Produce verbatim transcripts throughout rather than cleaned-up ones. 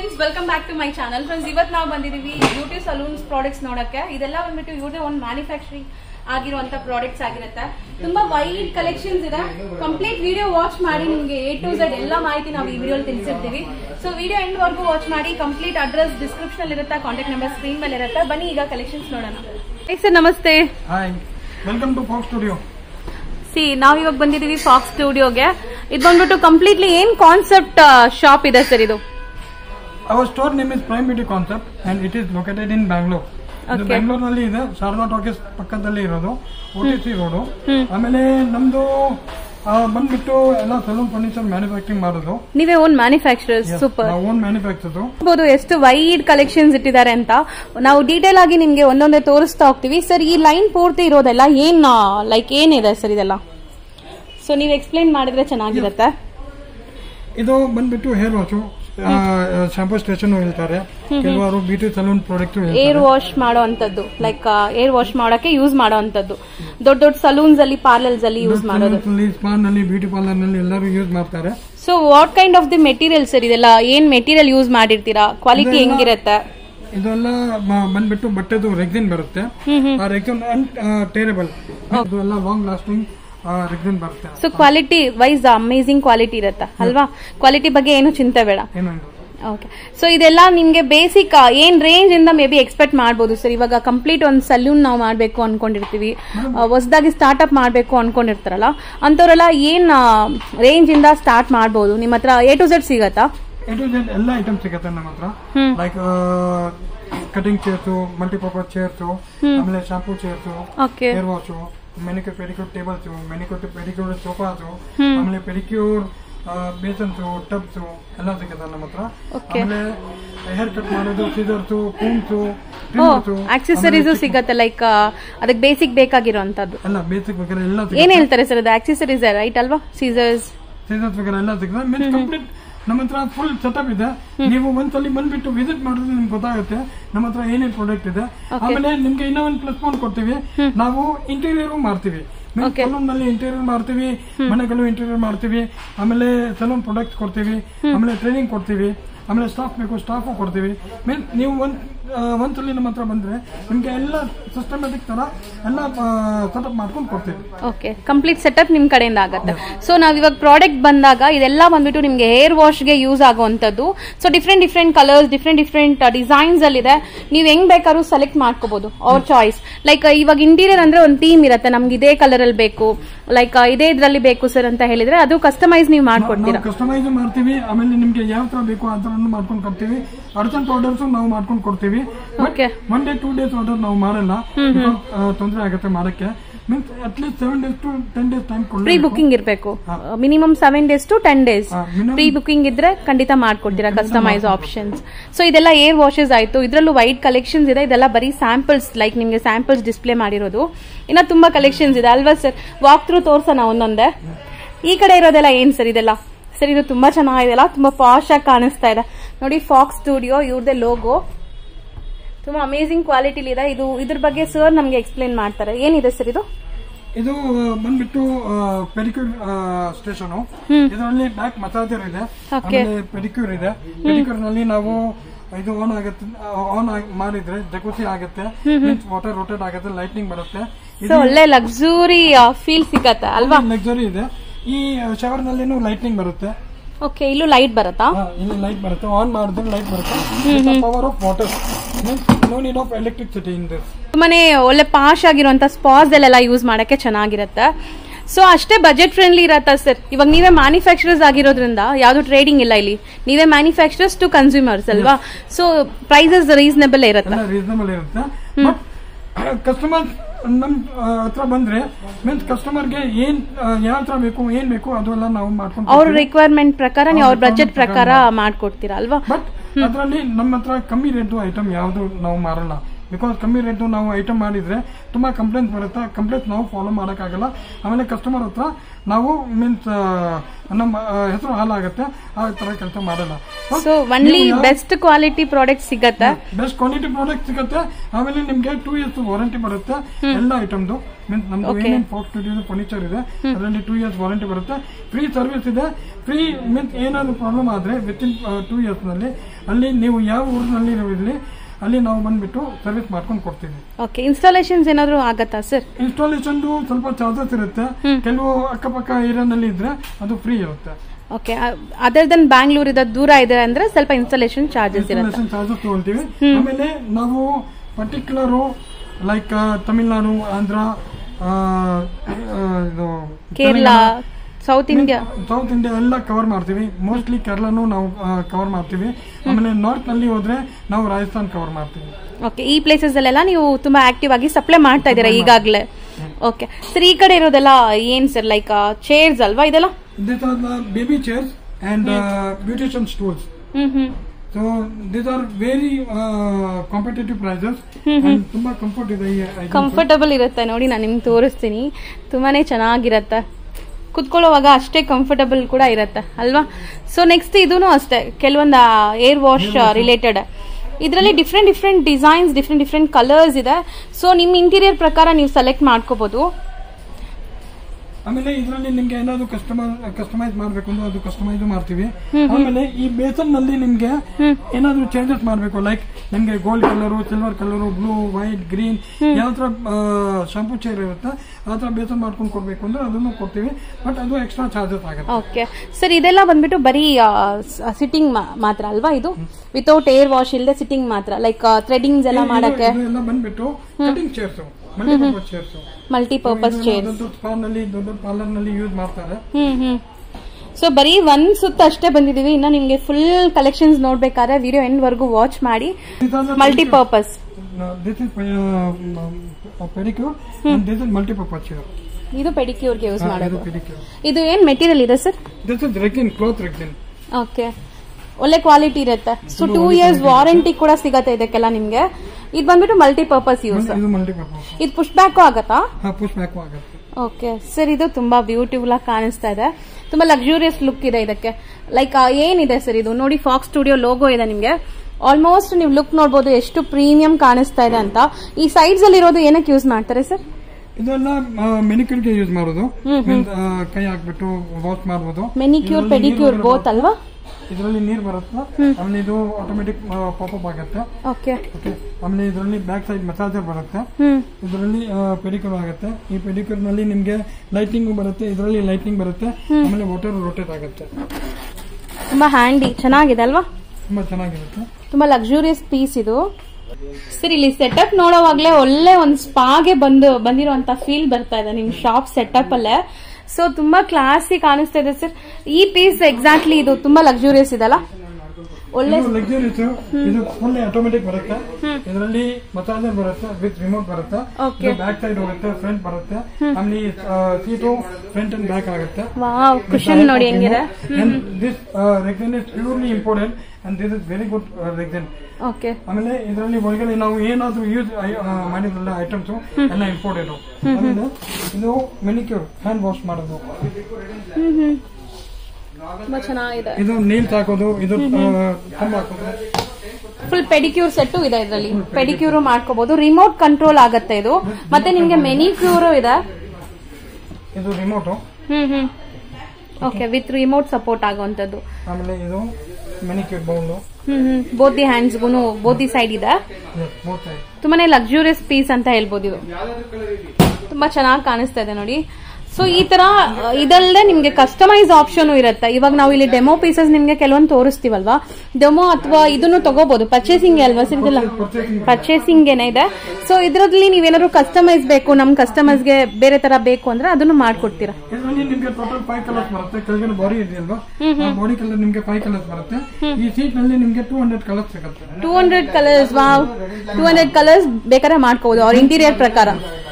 Friends, welcome back to my channel. Friends, ಇವತ್ತು ನಾವು ಬಂದಿದ್ದೀವಿ ಬ್ಯೂಟಿ ಸಲೂನ್ಸ್ ಪ್ರಾಡಕ್ಟ್ಸ್ ನೋಡಕ್ಕೆ. ಇದೆಲ್ಲ ಬಂದ್ಬಿಟ್ಟು ಇವ್ರದೇ ಒಂದು ಮ್ಯಾನುಫ್ಯಾಕ್ಚರಿಂಗ್ ಆಗಿರುವಂತ ಪ್ರಾಡಕ್ಟ್ಸ್ ಆಗಿರುತ್ತೆ. ತುಂಬಾ ವೈಡ್ ಕಲೆಕ್ಷನ್ಸ್ ಇದೆ. ಕಂಪ್ಲೀಟ್ ವಿಡಿಯೋ ವಾಚ್ ಮಾಡಿ ನಿಮಗೆ ಎ ಟು ಝೆಡ್ ಎಲ್ಲ ಮಾಹಿತಿ ನಾವು ಈ ವಿಡಿಯೋ ತಿಳಿಸಿರ್ತೀವಿ. ಸೊ ವಿಡಿಯೋ ಎಂಡ್ ವರ್ಗೂ ವಾಚ್ ಮಾಡಿ. ಕಂಪ್ಲೀಟ್ ಅಡ್ರೆಸ್ ಡಿಸ್ಕ್ರಿಪ್ಷನ್ ಇರುತ್ತೆ, ಕಾಂಟ್ಯಾಕ್ಟ್ ನಂಬರ್ ಸ್ಕ್ರೀನ್ ಮೇಲೆ ಇರುತ್ತೆ. ಬನ್ನಿ ಈಗ ಕಲೆಕ್ಷನ್ಸ್ ನೋಡೋಣ. ಸರ್ ನಮಸ್ತೆ. Hi, welcome to Fox studio. See ನಾವ್ ಇವಾಗ ಬಂದಿದೀವಿ ಫಾಕ್ಸ್ ಸ್ಟುಡಿಯೋಗೆ. ಇದು ಬಂದ್ಬಿಟ್ಟು ಕಂಪ್ಲೀಟ್ಲಿ ಏನ್ ಕಾನ್ಸೆಪ್ಟ್ ಶಾಪ್ ಇದೆ ಸರ್ ಇದು? Our store name is prime beauty concept and it is located in Bangalore. ಇದು ಬ್ಯಾಂಗ್ಳೂರ್ ನಲ್ಲಿ ಇದೆ, ಶಾರದಾ ಟಾಕೀಸ್ ಪಕ್ಕದಲ್ಲಿ ಇರೋದು, ಓಟಿಸಿ ರೋಡ್. ಆಮೇಲೆ ನಮ್ದು ಬಂದ್ಬಿಟ್ಟು ಎಲ್ಲ ಸಲೂನ್ ಫರ್ನಿಚರ್ ಮ್ಯಾನುಫ್ಯಾಕ್ಚರಿಂಗ್ ಮಾಡೋದು. ನೀವೇ own manufacturers? Super. Own manufacture. ಎಷ್ಟು ವೈಡ್ ಕಲೆಕ್ಷನ್ಸ್ ಇಟ್ಟಿದ್ದಾರೆ ಅಂತ ನಾವು ಡೀಟೇಲ್ ಆಗಿ ನಿಮ್ಗೆ ಒಂದೊಂದೇ ತೋರಿಸ್ತಾ ಹೋಗ್ತೀವಿ. ಸರ್, ಈ ಲೈನ್ ಪೂರ್ತಿ ಇರೋದೆಲ್ಲ ಏನ್ ಲೈಕ್ ಏನಿದೆ ಸರ್ ಇದೆಲ್ಲ? ಸೊ ನೀವು ಎಕ್ಸ್ಪ್ಲೈನ್ ಮಾಡಿದ್ರೆ ಚೆನ್ನಾಗಿರುತ್ತೆ. ಇದು ಬಂದ್ಬಿಟ್ಟು ಹೇರ್ ವಾಶು, ಶಾಂಪೂ ಸ್ಟೇಷನ್ ಹೇಳ್ತಾರೆ, ಕೆಲವರು beauty salon product, hair wash ಮಾಡೋ ಅಂತದ್ದು, ಲೈಕ್ ಏರ್ ವಾಶ್ ಮಾಡೋಕೆ ಯೂಸ್ ಮಾಡೋ ಅಂತದ್ದು. ದೊಡ್ಡ ದೊಡ್ಡ ಸಲೂನ್ಸ್ ಅಲ್ಲಿ, ಪಾರ್ಲರ್ಸ್ ಅಲ್ಲಿ ಯೂಸ್ ಮಾಡೋದು, ಸ್ಪಾ ನಲ್ಲಿ, ಬ್ಯೂಟಿ ಪಾರ್ಲರ್ ನಲ್ಲಿ ಎಲ್ಲರೂ ಯೂಸ್ ಮಾಡ್ತಾರೆ. So what kind of the material sir ಇದೆಲ್ಲ? ಏನ್ ಮೆಟೀರಿಯಲ್ ಯೂಸ್ ಮಾಡಿರ್ತೀರಾ? ಕ್ವಾಲಿಟಿ ಹೆಂಗಿರುತ್ತೆ? ಇದೆಲ್ಲ ಬಂದ್ಬಿಟ್ಟು ಬಟ್ಟೆದು ರೆಕ್ಸಿನ್ ಬರುತ್ತೆ. ಆ ರೆಕ್ಸಿನ್ ಟೇರಬಲ್, ಇದೆಲ್ಲ ಲಾಂಗ್ ಲಾಸ್ಟಿಂಗ್ ರೆಕ್ಸಿನ್ ಬರುತ್ತೆ. So quality wise amazing quality ಇರುತ್ತೆ ಅಲ್ವಾ? ಕ್ವಾಲಿಟಿ ಬಗ್ಗೆ ಏನು ಚಿಂತೆ ಬೇಡ. ಓಕೆ. ಸೊ ಇದೆಲ್ಲ ನಿಮ್ಗೆ ಬೇಸಿಕ್ ಏನ್ ರೇಂಜ್ ಇಂದ ಮೇ ಬಿ ಎಕ್ಸ್ಪೆಕ್ಟ್ ಮಾಡಬಹುದು ಸರ್? ಇವಾಗ ಕಂಪ್ಲೀಟ್ ಒಂದು ಸಲೂನ್ ನಾವು ಮಾಡಬೇಕು ಅನ್ಕೊಂಡಿರ್ತೀವಿ, ಹೊಸದಾಗಿ ಸ್ಟಾರ್ಟ್ ಅಪ್ ಮಾಡಬೇಕು ಅನ್ಕೊಂಡಿರ್ತಾರಲ್ಲ, ಅಂತವ್ರೆಲ್ಲ ಏನ್ ರೇಂಜ್ ಇಂದ ಸ್ಟಾರ್ಟ್ ಮಾಡಬಹುದು? ನಿಮ್ಮ ಹತ್ರ ಎ ಟು ಝೆಡ್ ಸಿಗತ್ತಾ? ಎ ಟು ಝೆಡ್ ಎಲ್ಲ ಐಟಮ್ ಸಿಗುತ್ತೆ ನಮ್ಮ ಹತ್ರ. Like cutting chairs, multipurpose chairs, ಆಮೇಲೆ shampoo chairs, hair wash, manicure pedicure tables, manicure pedicure sofas, ಆಮೇಲೆ ಪೆಡಿಕ್ಯೂರ್ ಬೇಸನ್ಸ್, ಟಬ್ಸ್ ಎಲ್ಲ ಸಿಗುತ್ತೆ ನಮ್ಮ ಹತ್ರ. ಆಮೇಲೆ ಹೇರ್ ಕಟ್ ಮಾಡೋದು, ಸೀಸರ್ಸ್, ಕೂಮ್ಸ್, ಆಕ್ಸೆಸರೀಸ್ ಸಿಗತ್ತೆ. ಲೈಕ್ ಅದಕ್ಕೆ ಬೇಸಿಕ್ ಬೇಕಾಗಿರೋಂತದ್ದು ಎಲ್ಲ ಬೇಸಿಕ್ ಬೇಕಾದ್ರೆ ಎಲ್ಲ ಏನ್ ಹೇಳ್ತಾರೆ ಸರ್? ಅದು ಆಕ್ಸೆಸರೀಸ್ ರೈಟ್ ಅಲ್ವಾ? ಸೀಸರ್ಸ್ ಸೀಸರ್ಸ್ ಬೇಕಾದ್ರೆ ಎಲ್ಲ ಸಿಗುತ್ತೆ. ಮೀನ್ಸ್ ಕಂಪ್ಲೀಟ್ ನಮ್ಮ ಹತ್ರ ಫುಲ್ ಸೆಟಪ್ ಇದೆ. ನೀವು ಒಂದ್ಸಲಿ ಬಂದ್ಬಿಟ್ಟು ವಿಸಿಟ್ ಮಾಡಿದ್ರೆ ನಿಮ್ಗೆ ಗೊತ್ತಾಗುತ್ತೆ ನಮ್ಮ ಹತ್ರ ಏನೇನ್ ಪ್ರಾಡಕ್ಟ್ ಇದೆ. ಆಮೇಲೆ ನಿಮ್ಗೆ ಇನ್ನೂ ಒಂದು ಪ್ಲಸ್ ಪಾಯಿಂಟ್ ಕೊಡ್ತೀವಿ, ನಾವು ಇಂಟೀರಿಯರ್ ಮಾಡ್ತೀವಿ. ಸಲೂನ್ ನಲ್ಲಿ ಇಂಟೀರಿಯರ್ ಮಾಡ್ತೀವಿ, ಮನೆಗಳು ಇಂಟೀರಿಯರ್ ಮಾಡ್ತೀವಿ, ಆಮೇಲೆ ಸಲೂನ್ ಪ್ರಾಡಕ್ಟ್ ಕೊಡ್ತೀವಿ, ಆಮೇಲೆ ಟ್ರೈನಿಂಗ್ ಕೊಡ್ತೀವಿ, ಆಮೇಲೆ ಸ್ಟಾಫ್ ಬೇಕು ಸ್ಟಾಫ್ ಕೊಡ್ತೀವಿ. ಮೀನ್ ನೀವು ಒಂದ್ ಒಂದ್ಸಲಿ ನಮ್ಮ ಹತ್ರ ಬಂದ್ರೆ ನಿಮ್ಗೆ ಎಲ್ಲ ಸಿಸ್ಟಮ್ಯಾಟಿಕ್ ತರ ಎಲ್ಲ ಸೆಟಪ್ ಮಾಡ್ಕೊಂಡು ಕೊಡ್ತೀವಿ. ಓಕೆ, ಕಂಪ್ಲೀಟ್ ಸೆಟಪ್ ನಿಮ್ ಕಡೆಯಿಂದ ಆಗುತ್ತೆ. ಸೊ ನಾವ್ ಇವಾಗ ಪ್ರಾಡಕ್ಟ್ ಬಂದಾಗ ಇದೆಲ್ಲ ಬಂದ್ಬಿಟ್ಟು ನಿಮ್ಗೆ ಹೇರ್ ವಾಶ್ ಗೆ ಯೂಸ್ ಆಗುವಂತದ್ದು. So different different colours, different different designs ಅಲ್ಲಿ ಇದೆ. ನೀವ್ ಹೆಂಗ್ ಬೇಕಾದ್ರೂ ಸೆಲೆಕ್ಟ್ ಮಾಡ್ಕೋಬಹುದು, ಅವರ್ ಚಾಯ್ಸ್. ಲೈಕ್ ಇವಾಗ ಇಂಟೀರಿಯರ್ ಅಂದ್ರೆ ಒಂದು ಥೀಮ್ ಇರುತ್ತೆ, ನಮ್ಗೆ ಇದೇ ಕಲರ್ ಅಲ್ಲಿ ಬೇಕು, ಲೈಕ್ ಇದೇ ಇದ್ರಲ್ಲಿ ಬೇಕು ಸರ್ ಅಂತ ಹೇಳಿದ್ರೆ ಅದು ಕಸ್ಟಮೈಸ್ ನೀವು ಮಾಡ್ಕೊಡ್ತೀರಾ? ಕಸ್ಟಮೈಸ್ ಮಾಡ್ತೀವಿ. ಆಮೇಲೆ ನಿಮ್ಗೆ ಯಾವ ತರ ಬೇಕು ಆ ತರ ಮಾಡ್ಕೊಂಡು ಕೊಡ್ತೀವಿ. ಅರ್ಜೆಂಟ್ ಆರ್ಡರ್ಸ್ ನಾವು ಮಾಡ್ಕೊಂಡು ಕೊಡ್ತೀವಿ. One day two days order ನಾವು ಮಾಡಲ್ಲ, ತೊಂದರೆ ಆಗುತ್ತೆ ಮಾಡಕ್ಕೆ. Means at least seven days to ten days time pre booking ಇರಬೇಕು. Minimum seven days to ten days pre booking ಇದ್ರೆ ಖಂಡಿತ ಮಾಡ್ಕೊಡ್ತೀರಾ ಕಸ್ಟಮೈಸ್ ಆಪ್ಷನ್ಸ್. ಸೊ ಇದೆಲ್ಲ ಏರ್ ವಾಶಸ್ ಆಯ್ತು. ಇದ್ರಲ್ಲೂ ವೈಡ್ ಕಲೆಕ್ಷನ್ಸ್ ಇದೆ. ಇದೆಲ್ಲ ಬರೀ ಸ್ಯಾಂಪಲ್ಸ್, ಲೈಕ್ ನಿಮ್ಗೆ ಸ್ಯಾಂಪಲ್ಸ್ ಡಿಸ್ಪ್ಲೇ ಮಾಡಿರೋದು. ಇನ್ನ ತುಂಬಾ ಕಲೆಕ್ಷನ್ಸ್ ಇದೆ ಅಲ್ವಾ ಸರ್? ವಾಕ್ ಥ್ರೂ ತೋರ್ಸೋಣ ಒಂದೊಂದೇ. ಈ ಕಡೆ ಇರೋದೆಲ್ಲ ಏನ್ ಸರ್ ಇದೆಲ್ಲ? ಸರ್ ಇದು ತುಂಬಾ ಚೆನ್ನಾಗಿದೆಲ್ಲ, ತುಂಬಾ ಪಾಶ್ ಆಗಿ ಕಾಣಿಸ್ತಾ ಇದೆ ನೋಡಿ. ಫಾಕ್ಸ್ ಸ್ಟುಡಿಯೋ ಇವ್ರದೇ ಲೋಗೋ, ತುಂಬಾ ಅಮೇಸಿಂಗ್ ಕ್ವಾಲಿಟಿಲಿ ಇದೆ. ಇದು ಇದ್ರ ಬಗ್ಗೆ ಸರ್ ನಮ್ಗೆ ಎಕ್ಸ್ಪ್ಲೈನ್ ಮಾಡ್ತಾರೆ. ಏನಿದೆ ಸರ್ ಇದು? ಇದು ಬಂದ್ಬಿಟ್ಟು ಪೆಡಿಕ್ಯೂರ್ ಸ್ಟೇಷನ್. ಇದರಲ್ಲಿ ಬ್ಯಾಕ್ ಮಸಾಜರ್ ಇದೆ, ಆಮೇಲೆ ಪೆಡಿಕ್ಯೂರ್ ಇದೆ. ಪೆಡಿಕ್ಯೂರ್ ನಲ್ಲಿ ನಾವು ಇದು ಆನ್ ಆಗುತ್ತೆ, ಆನ್ ಮಾಡಿದ್ರೆ ಜಕೂಸಿ ಆಗುತ್ತೆ, ವಾಟರ್ ರೋಟೇಟ್ ಆಗುತ್ತೆ, ಲೈಟ್ನಿಂಗ್ ಬರುತ್ತೆ. ಒಳ್ಳೆ ಲಕ್ಸುರಿ ಫೀಲ್ ಸಿಗತ್ತೆ ಅಲ್ವಾ? ಲಕ್ಸುರಿ ಇದೆ. ಈ ಶವರ್ ನಲ್ಲಿ ಲೈಟ್ನಿಂಗ್ ಬರುತ್ತೆ. ಓಕೆ, ಇಲ್ಲೂ ಲೈಟ್ ಬರುತ್ತಾ? ಇಲ್ಲಿ ಲೈಟ್ ಬರುತ್ತೆ, ಆನ್ ಮಾಡಿದ್ರೆ ಲೈಟ್ ಬರುತ್ತೆ. Power of water, no need of electricity in this. ತುಂಬಾನೇ ಒಳ್ಳೆ ಪಾಶ್ ಆಗಿರುವಂತ ಸ್ಪಾಸ್ ಎಲ್ಲ ಯೂಸ್ ಮಾಡಕ್ಕೆ ಚೆನ್ನಾಗಿರುತ್ತೆ. ಸೊ ಅಷ್ಟೇ ಬಜೆಟ್ ಫ್ರೆಂಡ್ಲಿ ಇರತ್ತಾ ಸರ್? ಇವಾಗ ನೀವೇ ಮ್ಯಾನುಫ್ಯಾಕ್ಚರರ್ಸ್ ಆಗಿರೋದ್ರಿಂದ ಯಾವ್ದು ಟ್ರೇಡಿಂಗ್ ಇಲ್ಲ ಇಲ್ಲಿ. ನೀವೇ ಮ್ಯಾನುಫ್ಯಾಕ್ಚರರ್ಸ್ ಟು ಕನ್ಸ್ಯೂಮರ್ಸ್ ಅಲ್ವಾ? ಸೊ ಪ್ರೈಸಸ್ ರೀಸನಬಲ್ ಇರುತ್ತೆ. ರೀಸನಬಲ್ ಇರುತ್ತೆ. ಕಸ್ಟಮರ್ ನಮ್ ಹತ್ರ ಬಂದ್ರೆ ಮೀನ್ಸ್ ಕಸ್ಟಮರ್ಗೆ ಏನ್ ಯಾವ ತರ ಬೇಕು, ಏನ್ ಬೇಕು ಅದೆಲ್ಲ ನಾವು ಮಾಡ್ಕೊಂಡು ಅವ್ರ ರಿಕ್ವೈರ್ಮೆಂಟ್ ಪ್ರಕಾರ ನೀವು ಅವ್ರ ಬಜೆಟ್ ಪ್ರಕಾರ ಮಾಡ್ಕೊಡ್ತೀರಾ ಅಲ್ವಾ? ಬಟ್ ಅದರಲ್ಲಿ ನಮ್ಮ ಹತ್ರ ಕಮ್ಮಿ ರೇಟ್ ಐಟಮ್ ಯಾವ್ದು ನಾವು ಮಾರಲ್ಲ. ಬಿಕಾಸ್ ಕಮ್ಮಿ ರೇಟ್ ನಾವು ಐಟಮ್ ಮಾಡಿದ್ರೆ ತುಂಬಾ ಕಂಪ್ಲೇಂಟ್ ಬರುತ್ತೆ. ಕಂಪ್ಲೇಂಟ್ ನಾವು ಫಾಲೋ ಮಾಡೋಕ್ಕಾಗಲ್ಲ. ಆಮೇಲೆ ಕಸ್ಟಮರ್ ಹತ್ರ ನಾವು ಮೀನ್ಸ್ ನಮ್ಮ ಹೆಸರು ಹಾಳಾಗುತ್ತೆ. ಆ ತರ ಕೆಲಸ ಮಾಡಲ್ಲ. So only best quality product ಸಿಗತ್ತೆ, ಬೆಸ್ಟ್ ಕ್ವಾಲಿಟಿ ಪ್ರಾಡಕ್ಟ್ ಸಿಗುತ್ತೆ. ಆಮೇಲೆ ನಿಮ್ಗೆ ಟೂ ಇಯರ್ಸ್ ವಾರಂಟಿ ಬರುತ್ತೆ ಎಲ್ಲ ಐಟಮ್ದು. ಮೀನ್ಸ್ ನಮ್ದು ಏನೇನು ಫಾಕ್ಸ್ ಸ್ಟುಡಿಯೋ ಫರ್ನಿಚರ್ ಇದೆ ಅದರಲ್ಲಿ ಟೂ ಇಯರ್ಸ್ ವಾರಂಟಿ ಬರುತ್ತೆ. ಫ್ರೀ ಸರ್ವಿಸ್ ಇದೆ. ಫ್ರೀ ಮೀನ್ಸ್ ಏನಾದ್ರು ಪ್ರಾಬ್ಲಮ್ ಆದ್ರೆ ವಿತ್ ಇನ್ ಟೂ ಇಯರ್ಸ್ ನಲ್ಲಿ ಅಲ್ಲಿ ನೀವು ಯಾವ ಊರಿನಲ್ಲಿ ಇರಲಿ ಅಲ್ಲಿ ನಾವು ಬಂದ್ಬಿಟ್ಟು ಸರ್ವಿಸ್ ಮಾಡ್ಕೊಂಡು ಕೊಡ್ತೀವಿ. ಓಕೆ, ಇನ್ಸ್ಟಾಲೇಷನ್ಸ್ ಏನಾದ್ರು ಆಗತ್ತಾ ಸರ್? ಇನ್ಸ್ಟಾಲೇಷನ್ ಸ್ವಲ್ಪ ಚಾರ್ಜಸ್ ಇರುತ್ತೆ. ಕೆಲವು ಅಕ್ಕಪಕ್ಕ ಏರಿಯಾನಲ್ಲಿ ಇದ್ರೆ ಅದು ಫ್ರೀ ಇರುತ್ತೆ. ಓಕೆ, ಅದರ್ ದನ್ ಬ್ಯಾಂಗ್ಳೂರ್ ಇದೆ, ದೂರ ಇದೆ ಅಂದ್ರೆ ಸ್ವಲ್ಪ ಇನ್ಸ್ಟಾಲೇಷನ್ ಚಾರ್ಜಸ್ ಇರುತ್ತೆ. ಚಾರ್ಜಸ್ ತಗೊಳ್ತೀವಿ. ಆಮೇಲೆ ನಾವು particular like Tamil Nadu, Andhra, Kerala, south India south India ಎಲ್ಲ ಕವರ್ ಮಾಡ್ತೀವಿ. ಮೋಸ್ಟ್ಲಿ ಕೇರಳನು ನಾವು ಕವರ್ ಮಾಡ್ತೀವಿ. ಆಮೇಲೆ ನಾರ್ತ್ ನಲ್ಲಿ ಹೋದ್ರೆ ನಾವು ರಾಜಸ್ಥಾನ್ ಕವರ್ ಮಾಡ್ತೀವಿ. ಓಕೆ, ಈ ಪ್ಲೇಸಸ್ ಅಲ್ಲೆಲ್ಲ ನೀವು ತುಂಬಾ ಆಕ್ಟಿವ್ ಆಗಿ ಸಪ್ಲೈ ಮಾಡ್ತಾ ಇದ್ದೀರಾ ಈಗಾಗಲೇ. ಓಕೆ ಸರ್, ಈ ಕಡೆ ಇರೋದೆಲ್ಲ ಏನ್ ಸರ್, ಲೈಕ್ ಚೇರ್ಸ್ ಅಲ್ವಾ ಇದೆಲ್ಲ? These are the baby chairs and uh, beautician stools. Mm-hmm. So these are very uh, competitive prices and ತುಂಬಾ ಕಂಫರ್ಟ್ ಇದೆ. ಕಂಫರ್ಟಬಲ್ ಇರುತ್ತೆ ನೋಡಿ, ನಾನು ನಿಮ್ಗೆ ತೋರಿಸ್ತೀನಿ. ತುಂಬಾನೇ ಚೆನ್ನಾಗಿರತ್ತೆ, ಕುತ್ಕೊಳ್ಳೋವಾಗ ಅಷ್ಟೇ ಕಂಫರ್ಟಬಲ್ ಕೂಡ ಇರುತ್ತೆ ಅಲ್ವಾ? ಸೊ ನೆಕ್ಸ್ಟ್ ಇದೂನು ಅಷ್ಟೇ, ಕೆಲವೊಂದು ಏರ್ ವಾಶ್ ರಿಲೇಟೆಡ್ ಇದರಲ್ಲಿ different different designs, different different colours ಇದೆ. ಸೊ ನಿಮ್ಮ ಇಂಟೀರಿಯರ್ ಪ್ರಕಾರ ನೀವು ಸೆಲೆಕ್ಟ್ ಮಾಡ್ಕೋಬಹುದು. ಆಮೇಲೆ ಇದರಲ್ಲಿ ನಿಮ್ಗೆ ಏನಾದ್ರು ಕಸ್ಟಮರ್ ಕಸ್ಟಮೈಸ್ ಮಾಡ್ಬೇಕು ಅಂದ್ರೆ ಅದು ಕಸ್ಟಮೈಸ್ ಮಾಡ್ತೀವಿ. ಆಮೇಲೆ ಈ ಬೇಸನ್ ನಲ್ಲಿ ನಿಮ್ಗೆ ಏನಾದ್ರು ಚೇಂಜಸ್ ಮಾಡ್ಬೇಕು, ಲೈಕ್ ನಿಮ್ಗೆ gold colour, silver colour, blue, white, green ಯಾವ ತರ ಶಾಂಪೂ ಚೇರ್ ಇರುತ್ತೆ ಆ ತರ ಬೇಸನ್ ಮಾಡ್ಕೊಂಡು ಕೊಡ್ಬೇಕು ಅಂದ್ರೆ ಅದನ್ನು ಕೊಡ್ತೀವಿ. ಬಟ್ ಅದು ಎಕ್ಸ್ಟ್ರಾ ಚಾರ್ಜಸ್ ಆಗುತ್ತೆ. ಓಕೆ ಸರ್, ಇದೆಲ್ಲ ಬಂದ್ಬಿಟ್ಟು ಬರೀ ಸಿಟ್ಟಿಂಗ್ ಮಾತ್ರ ಅಲ್ವಾ? ಇದು ವಿತೌಟ್ ಏರ್ ವಾಶ್ ಇಲ್ಲದೆ ಸಿಟ್ಟಿಂಗ್ ಮಾತ್ರ, ಲೈಕ್ ಥ್ರೆಡಿಂಗ್ಸ್ ಎಲ್ಲ ಮಾಡಕ್ಕೆ ಎಲ್ಲ ಬಂದ್ಬಿಟ್ಟು cutting chairs, multipurpose chairs, multipurpose chairs ದೊಡ್ಡ ಪಾರ್ಲರ್ ನಲ್ಲಿ ಯೂಸ್ ಮಾಡ್ತಾರೆ. ಹ್ಮ್ ಹ್ಮ್ ಸೊ ಬರೀ ಒಂದ್ ಸುತ್ತ ಅಷ್ಟೇ ಬಂದಿದೀವಿ. ಇನ್ನ ನಿಮ್ಗೆ ಫುಲ್ ಕಲೆಕ್ಷನ್ಸ್ ನೋಡ್ಬೇಕಾದ್ರೆ ವಿಡಿಯೋ ಎಂಡ್ ವರ್ಗು ವಾಚ್ ಮಾಡಿ. Multipurpose, this is pedicure, this is multipurpose chair. ಇದು ಪೆಡಿಕ್ಯೂರ್ ಗೆ ಯೂಸ್ ಮಾಡೋದು. ಇದು ಏನ್ ಮೆಟೀರಿಯಲ್ ಇದೆ sir? This is rexine, cloth rexine. Okay, ಒಳ್ಳೆ ಕ್ವಾಲಿಟಿ ಇರುತ್ತೆ. ಸೊ ಟೂ ಇಯರ್ಸ್ ವಾರಂಟಿ ಕೂಡ ಸಿಗತ್ತೆ ಇದಕ್ಕೆಲ್ಲ ನಿಮ್ಗೆ. ಇದು ಬಂದ್ಬಿಟ್ಟು ಮಲ್ಟಿಪರ್ಪಸ್ ಯೂಸ್. ಇದು ಮಲ್ಟಿಪರ್ಪಸ್. ಇದು ಪುಷ್ ಬ್ಯಾಕ್ ಆಗತ್ತಾ? ಪುಷ್ ಬ್ಯಾಕ್ ಆಗುತ್ತೆ. ಓಕೆ ಸರ್, ಇದು ತುಂಬಾ ಬ್ಯೂಟಿಫುಲ್ ಆಗಿ ಕಾಣಿಸ್ತಾ ಇದೆ. ತುಂಬಾ ಲಕ್ಸುರಿಯಸ್ ಲುಕ್ ಇದೆ ಇದಕ್ಕೆ. ಲೈಕ್ ಏನಿದೆ ಸರ್ ಇದು ನೋಡಿ, ಫಾಕ್ಸ್ ಸ್ಟುಡಿಯೋ ಲೋಗೋ ಇದೆ ನಿಮ್ಗೆ. ಆಲ್ಮೋಸ್ಟ್ ನೀವು ಲುಕ್ ನೋಡಬಹುದು ಎಷ್ಟು ಪ್ರೀಮಿಯಂ ಕಾಣಿಸ್ತಾ ಇದೆ ಅಂತ. ಈ ಸೈಡ್ಸ್ ಅಲ್ಲಿ ಇರೋದು ಏನಕ್ಕೆ ಯೂಸ್ ಮಾಡ್ತಾರೆ ಸರ್? ಇದೆಲ್ಲ ಮೆನಿಕ್ಯೂರ್ಗೆ ಯೂಸ್ ಮಾಡೋದು. ಕೈ ಹಾಕ್ಬಿಟ್ಟು ವಾಶ್ ಮಾಡಬಹುದು. ಮೆನಿಕ್ಯೂರ್ ಪೆಡಿಕ್ಯೂರ್ ಬೋತ್ ಅಲ್ವಾ? ಇದರಲ್ಲಿ ನೀರು ಬರುತ್ತೆ. ಆಮೇಲೆ ಇದು ಆಟೋಮೆಟಿಕ್ ಪಾಪಪ್ ಆಗುತ್ತೆ. ಓಕೆ, ಆಮೇಲೆ ಇದರಲ್ಲಿ ಬ್ಯಾಕ್ ಸೈಡ್ ಮಸಾಜರ್ ಬರುತ್ತೆ. ಇದರಲ್ಲಿ ಪೆಡಿಕ್ಯೂರ್ ಆಗುತ್ತೆ. ಈ ಪೆಡಿಕ್ಯೂರ್ ನಲ್ಲಿ ನಿಮ್ಗೆ ಲೈಟಿಂಗ್ ಬರುತ್ತೆ, ಇದರಲ್ಲಿ ಲೈಟಿಂಗ್ ಬರುತ್ತೆ. ಆಮೇಲೆ ವಾಟರ್ ರೋಟೇಟ್ ಆಗುತ್ತೆ. ತುಂಬಾ ಹ್ಯಾಂಡಿ, ಚೆನ್ನಾಗಿದೆ ಅಲ್ವಾ? ತುಂಬಾ ಚೆನ್ನಾಗಿರುತ್ತೆ. ತುಂಬಾ ಲಕ್ಸುರಿಯಸ್ ಪೀಸ್ ಇದು. ಸರ್, ಇಲ್ಲಿ ಸೆಟಪ್ ನೋಡೋವಾಗ್ಲೇ ಒಳ್ಳೆ ಒಂದು ಸ್ಪಾಗೆ ಬಂದು ಬಂದಿರುವಂತ ಫೀಲ್ ಬರ್ತಾ ಇದೆ ನಿಮ್ ಶಾಪ್ ಸೆಟಪ್ ಅಲ್ಲೇ. ಸೊ ತುಂಬಾ ಕ್ಲಾಸಿ ಕಾಣಿಸ್ತಾ ಇದೆ ಸರ್. ಈ ಪೀಸ್ ಎಕ್ಸಾಕ್ಟ್ಲಿ ಇದು ತುಂಬಾ ಲಕ್ಸುರಿಯಸ್ ಇದೆಲ್ಲ, ಒಳ್ಳೆ ಲಕ್ಸುರಿಯಸ್. ಇದು ಫುಲ್ ಆಟೋಮೆಟಿಕ್ ಬರುತ್ತೆ. ಇದರಲ್ಲಿ ಮಸಾಜರ್ ಬರುತ್ತೆ, ವಿತ್ ರಿಮೋಟ್ ಬರುತ್ತೆ. ಬ್ಯಾಕ್ ಸೈಡ್ ಹೋಗುತ್ತೆ, ಫ್ರಂಟ್ ಬರುತ್ತೆ. ಆಮೇಲೆ ಸೀಟು ಫ್ರಂಟ್ ಅಂಡ್ ಬ್ಯಾಕ್ ಆಗುತ್ತೆ. ವಾವ್, ಕುಶನ್ ನೋಡಿ ಹೆಂಗಿದೆ. This rexine is purely imported and this is very good rexine. Okay, ಆಮೇಲೆ ಇದರಲ್ಲಿ ಒಳಗಡೆ ನಾವು ಏನಾದ್ರೂ ಯೂಸ್ ಮಾಡಿದ್ರಲ್ಲ ಐಟಮ್ಸ್ ಎಲ್ಲ ಇಂಪೋರ್ಟೆಡ್. ಆಮೇಲೆ ಇದು ಮೆನಿಕ್ಯೂರ್, ಹ್ಯಾಂಡ್ ವಾಶ್ ಮಾಡೋದು. ತುಂಬಾ ಚೆನ್ನಾಗಿದೆ. ಇದು ನೀಲ್ಸ್ ಹಾಕೋದು, ಇದು ತುಂಬ ಹಾಕೋದು. ಫುಲ್ ಪೆಡಿಕ್ಯೂರ್ ಸೆಟ್ ಇದೆ ಇದರಲ್ಲಿ. ಪೆಡಿಕ್ಯೂರ್ ಮಾಡ್ಕೋಬಹುದು, ರಿಮೋಟ್ ಕಂಟ್ರೋಲ್ ಆಗತ್ತೆ ಇದು. ಮತ್ತೆ ನಿಮ್ಗೆ ಮೆನಿಕ್ಯೂರ್ ಇದೆ. ಇದು remote. Hmm hmm okay, with remote support ಆಗುವಂತದ್ದು. ಆಮೇಲೆ ಇದು manicure bowl. Hmm hmm both the hands ಗುನು ಬೋತ್ ದಿ ಸೈಡ್ ಇದೆ. ತುಂಬಾನೇ ಲಕ್ಸುರಿಯಸ್ ಪೀಸ್ ಅಂತ ಹೇಳ್ಬೋದು ಇದು. ತುಂಬಾ ಚೆನ್ನಾಗಿ ಕಾಣಿಸ್ತಾ ಇದೆ ನೋಡಿ. ಸೊ ಈ ತರ ಇದಲ್ಲದೆ ನಿಮ್ಗೆ ಕಸ್ಟಮೈಸ್ ಆಪ್ಷನ್ ಇರುತ್ತೆ. ಇವಾಗ ನಾವು ಇಲ್ಲಿ ಡೆಮೋ ಪೀಸಸ್ ನಿಮ್ಗೆ ಕೆಲವೊಂದು ತೋರಿಸ್ತೀವಲ್ವಾ, ಡೆಮೋ ಅಥವಾ ಇದನ್ನು ತಗೋಬಹುದು. ಪರ್ಚೇಸಿಂಗ್ ಅಲ್ವಾ ಸಿಗುದಿಲ್ಲ, ಪರ್ಚೇಸಿಂಗ್ ಏನೇ ಇದೆ. ಸೊ ಇದ್ರಲ್ಲಿ ನೀವೇನಾದ್ರು ಕಸ್ಟಮೈಸ್ ಬೇಕು, ನಮ್ ಕಸ್ಟಮರ್ಸ್ ಗೆ ಬೇರೆ ತರ ಬೇಕು ಅಂದ್ರೆ ಅದನ್ನು ಮಾಡ್ಕೊಡ್ತೀರಾ? ನಿಮ್ಗೆ ಟೋಟಲ್ ಫೈವ್ ಕಲರ್ಸ್ ಬರುತ್ತೆ. ಕೆಳಗಡೆ ಬಾಡಿ ಇದೆಯಲ್ವಾ, ಬಾಡಿ ಕಲರ್ ನಿಮ್ಗೆ ಫೈವ್ ಕಲರ್ಸ್ ಬರುತ್ತೆ. ಈ ಸೀಟ್ ನಲ್ಲಿ ನಿಮ್ಗೆ ಟೂ ಹಂಡ್ರೆಡ್ ಕಲರ್ಸ್ ಸಿಗುತ್ತೆ. Two hundred colours wow, two hundred colours ಬೇಕಾದ್ರೆ ಮಾಡ್ಕೋಬಹುದು ಅವ್ರ ಇಂಟೀರಿಯರ್ ಪ್ರಕಾರ.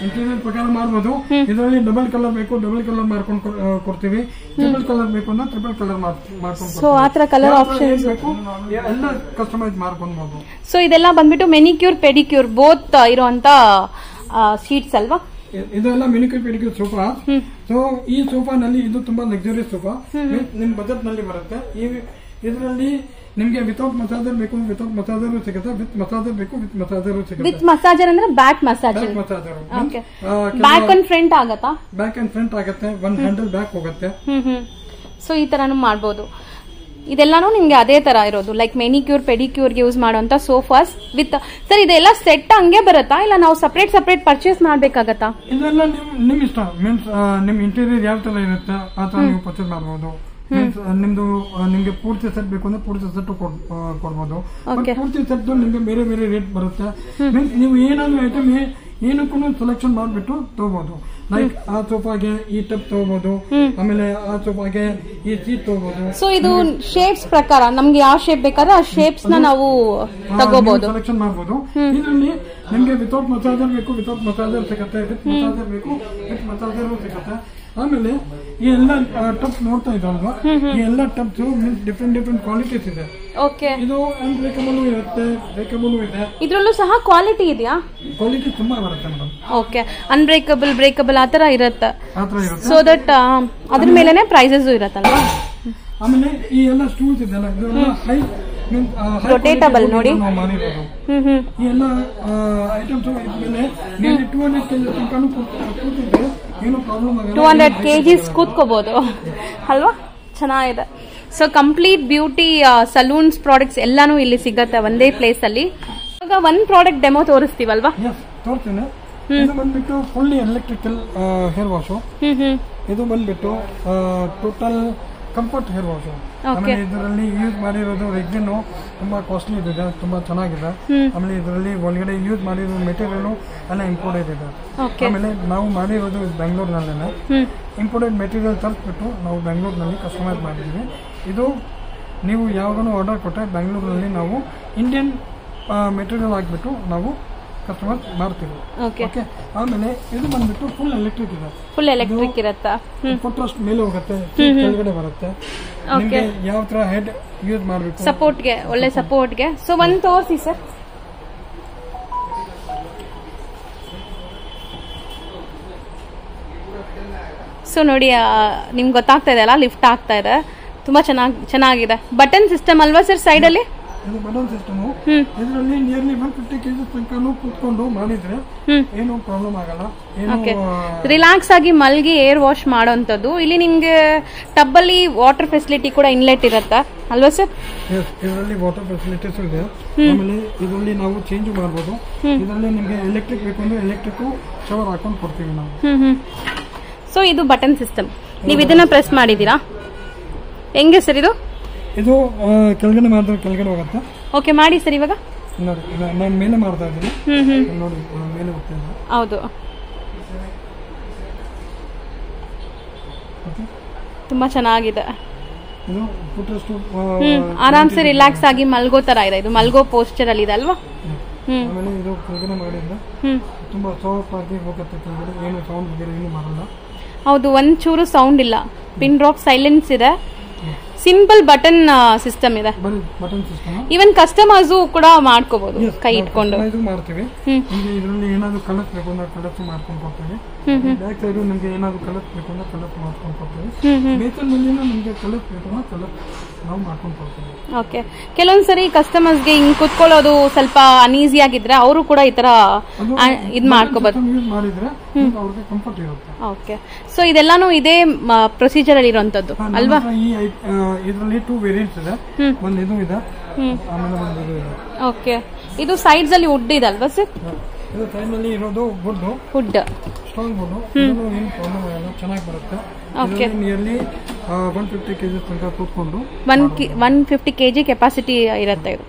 ಇಂಟೀರಿಯರ್ ಪ್ರಕಾರ ಮಾಡಬಹುದು. ಇದರಲ್ಲಿ ಡಬಲ್ ಕಲರ್ ಬೇಕು ಡಬಲ್ ಕಲರ್ ಮಾಡ್ಕೊಂಡು ಕೊಡ್ತೀವಿ, ಟ್ರಿಪಲ್ ಕಲರ್ ಬೇಕು ಅಂದ್ರೆ ಟ್ರಿಪಲ್ ಕಲರ್ ಮಾಡ್ಕೊಂಡು. ಸೊ ಆತರ ಕಲರ್ ಆಪ್ಷನ್ಸ್ ಬೇಕು ಎಲ್ಲ ಕಸ್ಟಮೈಸ್ ಮಾಡ್ಕೊಬಹುದು. ಸೊ ಇದೆಲ್ಲ ಬಂದ್ಬಿಟ್ಟು ಮೆನಿಕ್ಯೂರ್ ಪೆಡಿಕ್ಯೂರ್ ಬೋತ್ ಇರುವಂತ ಶೀಟ್ಸ್ ಅಲ್ವಾ? ಇದೆಲ್ಲ ಮೆನಿಕ್ಯೂರ್ ಪೆಡಿಕ್ಯೂರ್ ಸೋಫಾ. ಸೊ ಈ ಸೋಫಾ ನಲ್ಲಿ ಇದು ತುಂಬಾ ಲಕ್ಸುರಿಯಸ್ ಸೋಫಾ, ನಿಮ್ ಬಜೆಟ್ ನಲ್ಲಿ ಬರುತ್ತೆ. ಈ ಇದರಲ್ಲಿ ನಿಮ್ಗೆ ವಿತೌಟ್ ಮಸಾಜರ್ ಬೇಕು ವಿತೌಟ್ ಮಸಾಜರ್ ಸಿಗುತ್ತೆ, ವಿತ್ ಮಸಾಜರ್ ಬೇಕು ವಿತ್ ಮಸಾಜರ್ ಸಿಗುತ್ತೆ. ವಿತ್ ಮಸಾಜರ್ ಅಂದ್ರೆ back massage, massager back and front ಆಗತ್ತಾ? ಬ್ಯಾಕ್ ಅಂಡ್ ಫ್ರಂಟ್ ಆಗುತ್ತೆ, ಒನ್ ಹ್ಯಾಂಡಲ್ ಬ್ಯಾಕ್ ಹೋಗುತ್ತೆ. ಹ್ಮ್ ಹ್ಮ್ ಸೊ ಈ ತರಾನು ಮಾಡಬಹುದು. ಇದೆಲ್ಲಾನು ನಿಮ್ಗೆ ಅದೇ ತರ ಇರೋದು, ಲೈಕ್ ಮೆನಿಕ್ಯೂರ್ ಪೆಡಿಕ್ಯೂರ್ ಯೂಸ್ ಮಾಡುವಂತ ಸೋಫಾಸ್ ವಿತ್. ಸರ್ ಇದೆಲ್ಲ ಸೆಟ್ ಹಂಗೆ ಬರುತ್ತಾ ಇಲ್ಲ ನಾವು ಸಪರೇಟ್ ಸಪರೇಟ್ ಪರ್ಚೇಸ್ ಮಾಡ್ಬೇಕಾಗತ್ತಾ? ಇದೆಲ್ಲ ನಿಮ್ ನಿಮ್ ಇಷ್ಟ. ಮೀನ್ಸ್ ನಿಮ್ ಇಂಟೀರಿಯರ್ ಯಾವ ತರ ಇರುತ್ತೆ ಆ ತರ ನೀವು ಪರ್ಚೇಸ್ ಮಾಡಬಹುದು. ಮೀನ್ಸ್ ನಿಮ್ದು ನಿಮ್ಗೆ ಪೂರ್ತಿ ಸೆಟ್ ಬೇಕು ಅಂದ್ರೆ ಪೂರ್ತಿ ಸೆಟ್ ಕೊಡ್ಬೋದು. ಪೂರ್ತಿ ಸೆಟ್ ನಿಮ್ಗೆ ಬೇರೆ ಬೇರೆ ರೇಟ್ ಬರುತ್ತೆ. ಮೀನ್ಸ್ ನೀವು ಏನಾದ್ರು ಐಟಮ್ ಏನಕ್ಕೂ ಸೆಲೆಕ್ಷನ್ ಮಾಡ್ಬಿಟ್ಟು ತಗೋಬಹುದು. ಲೈಕ್ ಆ ಸೋಫಾಗೆ ಈ ಟಪ್ ತಗೋಬಹುದು, ಆಮೇಲೆ ಆ ಸೋಫಾಗೆ ಈ ಸೀಟ್ ತಗೋಬಹುದು. ಸೊ ಇದು ಶೇಪ್ಸ್ ಪ್ರಕಾರ ನಮ್ಗೆ ಯಾವ ಶೇಪ್ ಬೇಕಾದ್ರೆ ಆ ಶೇಪ್ಸ್ ನ ನಾವು ತಗೋಬಹುದು, ಸೆಲೆಕ್ಷನ್ ಮಾಡಬಹುದು. ಇದರಲ್ಲಿ ನಿಮ್ಗೆ ವಿತೌಟ್ ಮಸಾಜರ್ ಬೇಕು ವಿತೌಟ್ ಮಸಾಜರ್ ಸಿಗುತ್ತೆ, ವಿತ್ ಮಸಾಜರ್ ಬೇಕು ವಿತ್ ಮಸಾಜರ್ ಸಿಗುತ್ತೆ. ಆಮೇಲೆ ಈ ಎಲ್ಲ ಟಬ್ಸ್ ನೋಡ್ತಾ ಇದ್ದಾರಲ್ವಾ, ಈ ಎಲ್ಲ tubs means different different qualities ಇದೆ. ಓಕೆ, ಇದು ಅನ್ಬ್ರೇಕಬಲ್ ಇರುತ್ತೆ, ಬ್ರೇಕಬಲ್ ಇದೆ. ಇದ್ರಲ್ಲೂ ಸಹ ಕ್ವಾಲಿಟಿ ಇದೆಯಾ? ಕ್ವಾಲಿಟಿ ತುಂಬಾ ಬರುತ್ತೆ ಮೇಡಮ್. ಓಕೆ, ಅನ್ಬ್ರೇಕಬಲ್ ಬ್ರೇಕಬಲ್ ಆತರ ಇರುತ್ತೆ. ಆತರ ಇರುತ್ತೆ. ಸೊ ದಟ್ ಅದ್ರ ಮೇಲೆನೆ ಪ್ರೈಸಸ್ ಇರತ್ತಲ್ವಾ? ಆಮೇಲೆ ಈ ಎಲ್ಲ ಸ್ಟೂಲ್ಸ್ ಇದೆಲ್ಲ ಇದೆಲ್ಲ ಹೈ ರೊಟೇಟಬಲ್ ನೋಡಿ. ಈ ಎಲ್ಲ ಐಟಮ್ಸ್ ಇದ್ಮೇಲೆ ನಿಯರ್ಲಿ ಟೂ ಹಂಡ್ರೆಡ್ ಕೆಜಿ ತನಕ ಕೂತಿದ್ರೆ ಏನು ಪ್ರಾಬ್ಲಮ್ ಆಗಲ್ಲ. ಟೂ ಹಂಡ್ರೆಡ್ ಕೆಜಿಸ್ ಕೂತ್ಕೋಬಹುದು ಅಲ್ವಾ? ಚೆನ್ನಾಗಿದೆ. So complete beauty salons products ಎಲ್ಲಾನು ಇಲ್ಲಿ ಸಿಗತ್ತೆ ಒಂದೇ ಪ್ಲೇಸ್ ಅಲ್ಲಿ. ಇವಾಗ ಒಂದ್ ಪ್ರಾಡಕ್ಟ್ ಡೆಮೋ ತೋರಿಸ್ತೀವಲ್ವಾ? ತೋರಿಸ್ತೀನಿ. ಇದು ಬಂದ್ಬಿಟ್ಟು ಫುಲ್ಲಿ ಎಲೆಕ್ಟ್ರಿಕಲ್ ಹೇರ್ ವಾಶು. ಇದು ಬಂದ್ಬಿಟ್ಟು ಟೋಟಲ್ ಕಂಫರ್ಟ್ ಹೇರ್ ವಾಶ್. ಆಮೇಲೆ ಇದರಲ್ಲಿ ಯೂಸ್ ಮಾಡಿರೋದು ರೆಕ್ಸಿನ್ ತುಂಬಾ ಕಾಸ್ಟ್ಲಿ ಇದೆ, ತುಂಬಾ ಚೆನ್ನಾಗಿದೆ. ಆಮೇಲೆ ಇದರಲ್ಲಿ ಒಳಗಡೆ ಯೂಸ್ ಮಾಡಿರೋ ಮೆಟೀರಿಯಲ್ ಎಲ್ಲ ಇಂಪೋರ್ಟೆಡ್ ಇದೆ. ಆಮೇಲೆ ನಾವು ಮಾಡಿರೋದು ಬೆಂಗಳೂರಿನಲ್ಲೇ ಇಂಪೋರ್ಟೆಡ್ ಮೆಟೀರಿಯಲ್ ತರಿಸ್ಬಿಟ್ಟು ನಾವು ಬೆಂಗಳೂರಿನಲ್ಲಿ ಕಸ್ಟಮೈಸ್ ಮಾಡಿದ್ದೀವಿ. ಇದು ನೀವು ಯಾವಾಗಲೂ ಆರ್ಡರ್ ಕೊಟ್ಟರೆ ಬೆಂಗಳೂರಿನಲ್ಲಿ ನಾವು ಇಂಡಿಯನ್ ಮೆಟೀರಿಯಲ್ ಹಾಕ್ಬಿಟ್ಟು ನಾವು ಕಸ್ಟಮರ್ ಮಾಡ್ತೀವಿ. ಓಕೆ, ಆಮೇಲೆ ಇದು ಬಂದ್ಬಿಟ್ಟು ಫುಲ್ ಎಲೆಕ್ಟ್ರಿಕ್ ಇದೆ. ಫುಲ್ ಎಲೆಕ್ಟ್ರಿಕ್ ಇರುತ್ತಾ? ಫುಟ್ರೆಸ್ಟ್ ಮೇಲೆ ಹೋಗುತ್ತೆ, ಕೆಳಗಡೆ ಬರುತ್ತೆ. ನಿಮಗೆ ಯಾವ ತರ ಹೆಡ್ ಯೂಸ್ ಮಾಡಬೇಕು ಸಪೋರ್ಟ್ಗೆ, ಒಳ್ಳೆ ಸಪೋರ್ಟ್ಗೆ. ಸೊ ಒಂದ್ ತೋರಿಸಿ ಸರ್. ಸೊ ನೋಡಿ, ನಿಮ್ಗೆ ಗೊತ್ತಾಗ್ತಾ ಇದೆ ಅಲ್ಲ, ಲಿಫ್ಟ್ ಆಗ್ತಾ ಇದೆ, ತುಂಬಾ ಚೆನ್ನಾಗಿ ಚೆನ್ನಾಗಿದೆ. ಬಟನ್ ಸಿಸ್ಟಮ್ ಅಲ್ವಾ ಸರ್ ಸೈಡ್ ಅಲ್ಲಿ? ಇದು ಬಟನ್ ಸಿಸ್ಟಮ್. ಇದರಲ್ಲಿ ನಿಯರ್ಲಿ ಒನ್ ಫಿಫ್ಟಿ ಕೆಜಿ ತನಕ ಕೂತ್ಕೊಂಡು ಮಾಡಿದ್ರೆ ಏನು ಪ್ರಾಬ್ಲಮ್ ಆಗಲ್ಲ. ರಿಲ್ಯಾಕ್ಸ್ ಆಗಿ ಮಲ್ಗಿ ಏರ್ ವಾಶ್ ಮಾಡೋಂಥದ್ದು. ಇಲ್ಲಿ ನಿಮ್ಗೆ ಟಬ್ ಅಲ್ಲಿ ವಾಟರ್ ಫೆಸಿಲಿಟಿ ಕೂಡ ಇನ್ಲೆಟ್ ಇರತ್ತಾ ಅಲ್ವಾ ಸರ್? ಇದರಲ್ಲಿ ವಾಟರ್ ಫೆಸಿಲಿಟೀಸ್ ಇದೆ. ಆಮೇಲೆ ಇದರಲ್ಲಿ ನಾವು ಚೇಂಜ್ ಮಾಡಬಹುದು. ಇದರಲ್ಲಿ ನಿಮ್ಗೆ ಎಲೆಕ್ಟ್ರಿಕ್ ಬೇಕು ಅಂದ್ರೆ ಎಲೆಕ್ಟ್ರಿಕ್ ಶವರ್ ಹಾಕೊಂಡು ಕೊಡ್ತೀವಿ ನಾವು. ಸೊ ಇದು ಬಟನ್ ಸಿಸ್ಟಮ್. ನೀವು ಇದನ್ನ ಪ್ರೆಸ್ ಮಾಡಿದೀರಾ? ಹೆಂಗೆ ಸರ್ ಇದು? ಇದು ಕೆಳಗಡೆ ಮಾಡಿದ್ರೆ ಕೆಳಗಡೆ ಹೋಗುತ್ತೆ. ಓಕೆ, ಮಾಡಿ ಸರ್. ಇವಾಗ ನೋಡಿ, ನಾನು ಮೇಲೆ ಮಾಡ್ತಾ ಇದ್ದೀನಿ. ನೋಡಿ, ಮೇಲೆ ಹೋಗ್ತಾ ಇದ್ದೀನಿ. ಹೌದು, ತುಂಬಾ ಚೆನ್ನಾಗಿದೆ. ಇದು ಫುಟ್ರೆಸ್ಟ್ ಆರಾಮ್ಸೆ ರಿಲ್ಯಾಕ್ಸ್ ಆಗಿ ಮಲ್ಗೋ ತರ ಇದೆ. ಇದು ಮಲ್ಗೋ ಪೋಸ್ಚರ್ ಅಲ್ಲಿ ಇದೆ ಅಲ್ವಾ? ಆಮೇಲೆ ಇದು ಕೆಳಗಡೆ ಮಾಡಿದ್ರೆ ತುಂಬಾ ಸಾಫ್ಟ್ ಆಗಿ ಹೋಗುತ್ತೆ. ಕೆಳಗಡೆ ಏನು ಸೌಂಡ್ ವಗೇರೆ ಏನು ಮಾಡಲ್ಲ. ಹೌದು, ಒಂದ್ ಚೂರು ಸೌಂಡ್ ಇಲ್ಲ. ಪಿನ್ ಡ್ರಾಪ್ ಸೈಲೆನ್ಸ್ ಇದೆ. ಸಿಂಪಲ್ ಬಟನ್ ಸಿಸ್ಟಮ್ ಇದೆ. ಈವನ್ ಕಸ್ಟಮರ್ಸ್ ಕೂಡ ಮಾಡ್ಕೋಬಹುದು ಕೈ ಇಟ್ಕೊಂಡು. ಮಾಡ್ತೀವಿ. ಇದರಲ್ಲಿ ಏನಾದ್ರು ಕಲರ್ಸ್ ಬೇಕು ಅಂದ್ರೆ ಕಲರ್ಸ್ ಮಾಡ್ಕೊಂಡು ಕೊಡ್ತೀವಿ. ಬ್ಯಾಕ್ ಸೈಡ್ ನಿಮ್ಗೆ ಏನಾದ್ರು ಕಲರ್ಸ್ ಬೇಕು ಅಂದ್ರೆ ಕಲರ್ಸ್ ಮಾಡ್ಕೊಂಡು ಕೊಡ್ತೀವಿ. ಬೇಕಲ್ಲಿ ನಿಮ್ಗೆ ಕಲರ್ಸ್ ಬೇಕು ಅಂದ್ರೆ ಕಲರ್ಸ್ ನಾವು ಮಾಡ್ಕೊಂಡು ಕೊಡ್ತೀವಿ. ಓಕೆ, ಕೆಲವೊಂದ್ಸರಿ ಕಸ್ಟಮರ್ಸ್ಗೆ ಹಿಂಗ್ ಕುತ್ಕೊಳ್ಳೋದು ಸ್ವಲ್ಪ ಅನ್ಈಸಿ ಆಗಿದ್ರೆ ಅವರು ಕೂಡ ಈ ತರ ಇದ್ ಮಾಡ್ಕೋಬಹುದು. ಮಾಡಿದ್ರೆ ಅವ್ರಿಗೆ ಕಂಫರ್ಟ್ ಇರುತ್ತೆ. ಓಕೆ, ಸೊ ಇದೆಲ್ಲಾನು ಇದೇ ಪ್ರೊಸೀಜರ್ ಅಲ್ಲಿ ಇರುವಂತದ್ದು ಅಲ್ವಾ? ಇದರಲ್ಲಿ ಟೂ ವೇರಿಯಂಟ್ಸ್ ಇದೆ. ಒಂದು ಇದು ಇದೆ, ಆಮೇಲೆ ಒಂದು ಇದು ಇದೆ. ಓಕೆ, ಇದು ಸೈಡ್ಸ್ ಅಲ್ಲಿ ವುಡ್ ಇದೆ ಅಲ್ವಾ ಸರ್? ಇದು ಸೈಡ್ ನಲ್ಲಿ ಇರೋದು ವುಡ್ ವುಡ್ ಸ್ಟ್ರಾಂಗ್ ವುಡ್. ಏನು ಪ್ರಾಬ್ಲಮ್ ಆಗಲ್ಲ, ಚೆನ್ನಾಗಿ ಬರುತ್ತೆ. Okay, nearly one fifty KG ತನಕ ಕೂತ್ಕೊಂಡು one one fifty KG capacity ಇರುತ್ತೆ ಇದು.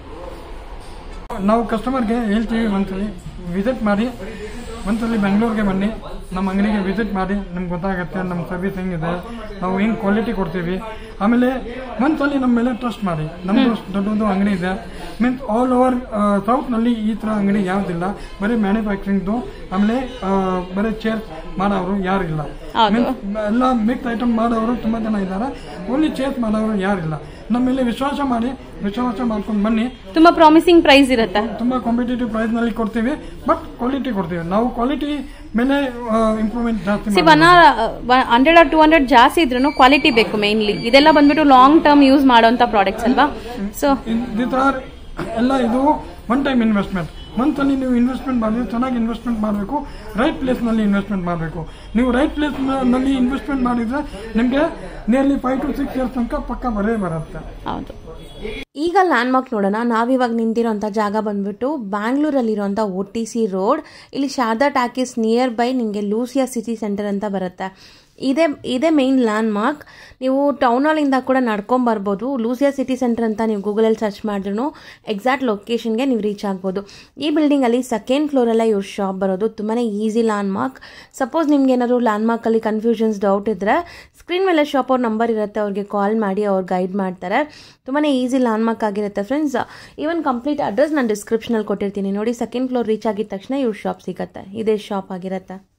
ನಾವು ಕಸ್ಟಮರ್ಗೆ ಹೇಳ್ತೀವಿ, ಒಂದ್ಸಲಿ ವಿಸಿಟ್ ಮಾಡಿ, ಒಂದ್ಸಲಿ ಬೆಂಗಳೂರಿಗೆ ಬನ್ನಿ, ನಮ್ಮ ಅಂಗಡಿಗೆ ವಿಸಿಟ್ ಮಾಡಿ ನಿಮ್ಗೆ ಗೊತ್ತಾಗುತ್ತೆ ನಮ್ಮ ಸರ್ವಿಸ್ ಹೆಂಗಿದೆ, ನಾವು ಹೆಂಗೆ ಕ್ವಾಲಿಟಿ ಕೊಡ್ತೀವಿ. ಆಮೇಲೆ ಒಂದ್ಸಲಿ ನಮ್ಮ ಮೇಲೆ ಟ್ರಸ್ಟ್ ಮಾಡಿ. ನಮ್ದು ದೊಡ್ಡದು ಅಂಗಡಿ ಇದೆ, ಮೀನ್ಸ್ ಆಲ್ ಓವರ್ ಸೌತ್ ನಲ್ಲಿ ಈ ತರ ಅಂಗಡಿ ಯಾವ್ದಿಲ್ಲ. ಬರೀ ಮ್ಯಾನುಫ್ಯಾಕ್ಚರಿಂಗ್ದು, ಆಮೇಲೆ ಬರೀ ಚೇರ್ ಮಾಡೋರು ಯಾರು ಇಲ್ಲ. ಮೀನ್ಸ್ ಎಲ್ಲ ಮಿಕ್ಸ್ ಐಟಮ್ ಮಾಡೋರು ತುಂಬಾ ಜನ ಇದ್ದಾರೆ, ಓನ್ಲಿ ಚೇರ್ಸ್ ಮಾಡೋರು ಯಾರಿಲ್ಲ. ನಮ್ಮ ಮೇಲೆ ವಿಶ್ವಾಸ ಮಾಡಿ, ವಿಶ್ವಾಸ ಮಾಡ್ಕೊಂಡು ಬನ್ನಿ. ತುಂಬಾ ಪ್ರಾಮಿಸಿಂಗ್ ಪ್ರೈಸ್ ಇರುತ್ತೆ, ತುಂಬಾ ಕಾಂಪಿಟೇಟಿವ್ ಪ್ರೈಸ್ ನಲ್ಲಿ ಕೊಡ್ತೀವಿ, ಬಟ್ ಕ್ವಾಲಿಟಿ ಕೊಡ್ತೀವಿ. ನಾವು ಕ್ವಾಲಿಟಿ ಮೇಲೆ ಇಂಪ್ರೂವ್ಮೆಂಟ್ ಜಾಸ್ತಿ. ಹಂಡ್ರೆಡ್ ಆರ್ ಟೂ ಹಂಡ್ರೆಡ್ ಜಾಸ್ತಿ ಇದ್ರೂ ಕ್ವಾಲಿಟಿ ಬೇಕು ಮೇನ್ಲಿ. ಇದೆಲ್ಲ ಬಂದ್ಬಿಟ್ಟು ಲಾಂಗ್ ಟರ್ಮ್ ಯೂಸ್ ಮಾಡುವಂತ ಪ್ರಾಡಕ್ಟ್ಸ್ ಅಲ್ವಾ. ಸೊ ದಿಸ್ ಆರ್ ಎಲ್ಲ ಇದು ಒನ್ ಟೈಮ್ ಇನ್ವೆಸ್ಟ್ಮೆಂಟ್. ಒಂದ್ಸಲಿ ನೀವು ಇನ್ವೆಸ್ಟ್ಮೆಂಟ್ ಮಾಡಿದ್ರೆ ಚೆನ್ನಾಗಿ ಇನ್ವೆಸ್ಟ್ಮೆಂಟ್ ಮಾಡಬೇಕು, ರೈಟ್ ಪ್ಲೇಸ್ ನಲ್ಲಿ ಇನ್ವೆಸ್ಟ್ಮೆಂಟ್ ಮಾಡಬೇಕು. ನೀವು ರೈಟ್ ಪ್ಲೇಸ್ ನಲ್ಲಿ ಇನ್ವೆಸ್ಟ್ಮೆಂಟ್ ಮಾಡಿದ್ರೆ ನಿಮಗೆ nearly five to six years ತನಕ ಪಕ್ಕ ಬರೇ ಬರುತ್ತೆ. ಹೌದು. ಈಗ ಲ್ಯಾಂಡ್ ಮಾರ್ಕ್ ನೋಡೋಣ. ನಾವಿವಾಗ ನಿಂತಿರೋಂಥ ಜಾಗ ಬಂದ್ಬಿಟ್ಟು ಬ್ಯಾಂಗ್ಳೂರಲ್ಲಿರೋಂಥ ಒ ಟಿ ಸಿ ರೋಡ್. ಇಲ್ಲಿ ಶಾರದಾ ಟಾಕೀಸ್ ನಿಯರ್ ಬೈ ನಿಮಗೆ ಲೂಸಿಯಾ ಸಿಟಿ ಸೆಂಟರ್ ಅಂತ ಬರುತ್ತೆ. ಇದೇ ಇದೇ ಮೇನ್ ಲ್ಯಾಂಡ್ ಮಾರ್ಕ್. ನೀವು ಟೌನ್ ಹಾಲಿಂದ ಕೂಡ ನಡ್ಕೊಂಬರ್ಬೋದು. ಲೂಸಿಯಾ ಸಿಟಿ ಸೆಂಟರ್ ಅಂತ ನೀವು ಗೂಗಲಲ್ಲಿ ಸರ್ಚ್ ಮಾಡಿದ್ರು ಎಕ್ಸಾಕ್ಟ್ ಲೊಕೇಶನ್ಗೆ ನೀವು ರೀಚ್ ಆಗ್ಬೋದು. ಈ ಬಿಲ್ಡಿಂಗಲ್ಲಿ ಸೆಕೆಂಡ್ ಫ್ಲೋರಲ್ಲೇ ಇವ್ರ ಶಾಪ್ ಬರೋದು. ತುಂಬಾ ಈಸಿ ಲ್ಯಾಂಡ್ ಮಾರ್ಕ್. ಸಪೋಸ್ ನಿಮ್ಗೆ ಏನಾದ್ರು ಲ್ಯಾಂಡ್ ಮಾರ್ಕಲ್ಲಿ ಕನ್ಫ್ಯೂಷನ್ಸ್ ಡೌಟ್ ಇದ್ದರೆ ಸ್ಕ್ರೀನ್ ಮೇಲೆ ಶಾಪ್ ಅವ್ರ ನಂಬರ್ ಇರುತ್ತೆ, ಅವ್ರಿಗೆ ಕಾಲ್ ಮಾಡಿ ಅವ್ರು ಗೈಡ್ ಮಾಡ್ತಾರೆ. ತುಂಬಾ ಈಸಿ ಲ್ಯಾಂಡ್ ಮಾರ್ಕ್ ಆಗಿರುತ್ತೆ ಫ್ರೆಂಡ್ಸ್. ಈವನ್ ಕಂಪ್ಲೀಟ್ ಅಡ್ರೆಸ್ ನಾನು ಡಿಸ್ಕ್ರಿಪ್ಷನಲ್ಲಿ ಕೊಟ್ಟಿರ್ತೀನಿ ನೋಡಿ. ಸೆಕೆಂಡ್ ಫ್ಲೋರ್ ರೀಚ್ ಆಗಿದ ತಕ್ಷಣ ಇವ್ರ ಶಾಪ್ ಸಿಗುತ್ತೆ. ಇದೇ ಶಾಪ್ ಆಗಿರುತ್ತೆ.